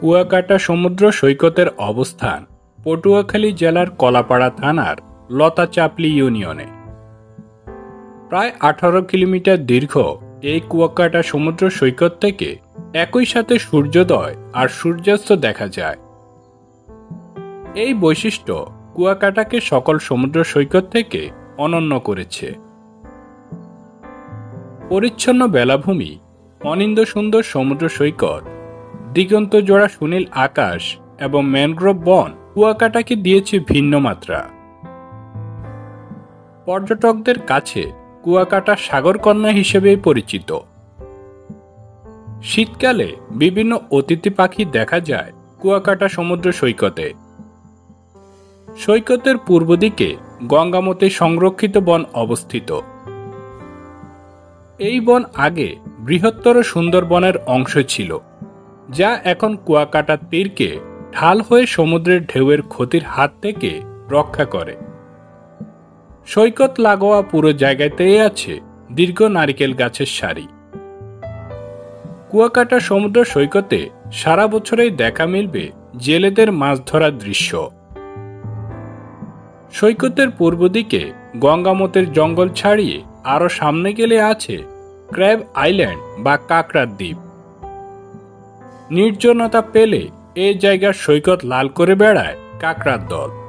কুয়াকাটা সমুদ্র সৈকতের অবস্থান পটুয়াখালী জেলার কলাপাড়া থানার লতাচাপলি ইউনিয়নে। প্রায় 18 কিলোমিটার দীর্ঘ এই কুয়াকাটা সমুদ্র সৈকত থেকে একই সাথে সূর্যোদয় আর সূর্যাস্ত দেখা যায়। এই বৈশিষ্ট্য কুয়াকাটাকে সকল সমুদ্র সৈকত থেকে অনন্য করেছে। পরিচ্ছন্ন বেলাভূমি, অনিন্দ্য সুন্দর সমুদ্র সৈকত, দিগন্ত জোড়া সুনীল আকাশ এবং ম্যানগ্রোভ বন কুয়াকাটাকে দিয়েছে ভিন্ন মাত্রা। পর্যটকদের কাছে কুয়াকাটা সাগরকন্যা হিসেবেই পরিচিত। শীতকালে বিভিন্ন অতিথি পাখি দেখা যায় কুয়াকাটা সমুদ্র সৈকতে। সৈকতের পূর্ব দিকে গঙ্গামতী সংরক্ষিত বন অবস্থিত। এই বন আগে বৃহত্তর সুন্দরবনের অংশ ছিল, যা এখন কুয়াকাটার তীরকে ঢাল হয়ে সমুদ্রের ঢেউয়ের ক্ষতির হাত থেকে রক্ষা করে। সৈকত লাগোয়া পুরো জায়গাতেই আছে দীর্ঘ নারিকেল গাছের সারি। কুয়াকাটা সমুদ্র সৈকতে সারা বছরেই দেখা মিলবে জেলেদের মাছ ধরার দৃশ্য। সৈকতের পূর্ব দিকে গঙ্গামতের জঙ্গল ছাড়িয়ে আরো সামনে গেলে আছে ক্র্যাব আইল্যান্ড বা কাঁকড়ার দ্বীপ। নির্জনতা পেলে এই জায়গার সৈকত লাল করে বেড়ায় কাঁকড়ার দল।